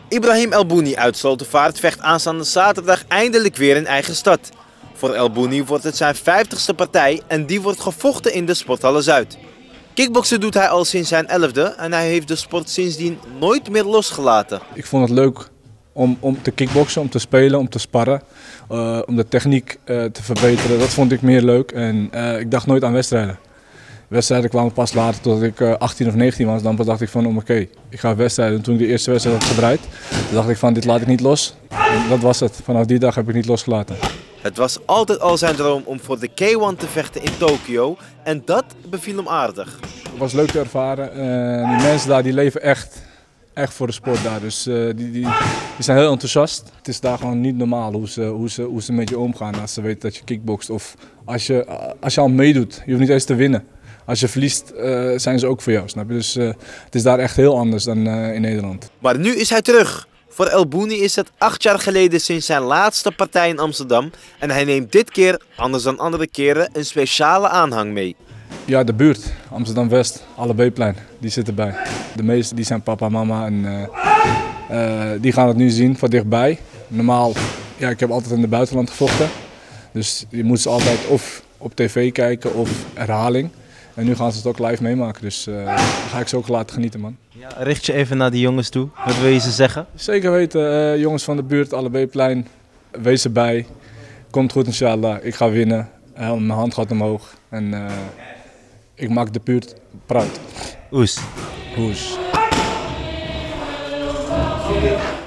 Ibrahim El Bouni uit Slotervaart vecht aanstaande zaterdag eindelijk weer in eigen stad. Voor El Bouni wordt het zijn 50ste partij en die wordt gevochten in de Sporthalle Zuid. Kickboksen doet hij al sinds zijn 11e en hij heeft de sport sindsdien nooit meer losgelaten. Ik vond het leuk om te kickboksen, om te spelen, om te sparren, om de techniek te verbeteren. Dat vond ik meer leuk en ik dacht nooit aan wedstrijden. Wedstrijden kwamen pas later, totdat ik 18 of 19 was. Dan dacht ik van oké, ik ga wedstrijden. En toen ik de eerste wedstrijd had gedraaid, dacht ik van dit laat ik niet los. En dat was het. Vanaf die dag heb ik niet losgelaten. Het was altijd al zijn droom om voor de K1 te vechten in Tokio en dat beviel hem aardig. Het was leuk te ervaren. Die mensen daar die leven echt voor de sport daar. Dus die zijn heel enthousiast. Het is daar gewoon niet normaal hoe ze met je omgaan als ze weten dat je kickbokst. Of als je al meedoet, je hoeft niet eens te winnen. Als je verliest, zijn ze ook voor jou, snap je? Dus het is daar echt heel anders dan in Nederland. Maar nu is hij terug. Voor El Bouni is het 8 jaar geleden sinds zijn laatste partij in Amsterdam. En hij neemt dit keer, anders dan andere keren, een speciale aanhang mee. Ja, de buurt, Amsterdam-West, Allebeeplein, die zitten erbij. De meesten die zijn papa, mama en die gaan het nu zien van dichtbij. Normaal, ja, ik heb altijd in het buitenland gevochten. Dus je moet ze altijd of op tv kijken of herhaling. En nu gaan ze het ook live meemaken, dus daar ga ik ze ook laten genieten, man. Ja, richt je even naar die jongens toe. Wat wil je ze zeggen? Zeker weten, jongens van de buurt, Allebeeplein, wees erbij. Komt goed inshallah, ik ga winnen. Mijn hand gaat omhoog en ik maak de buurt proud. Oes. Oes.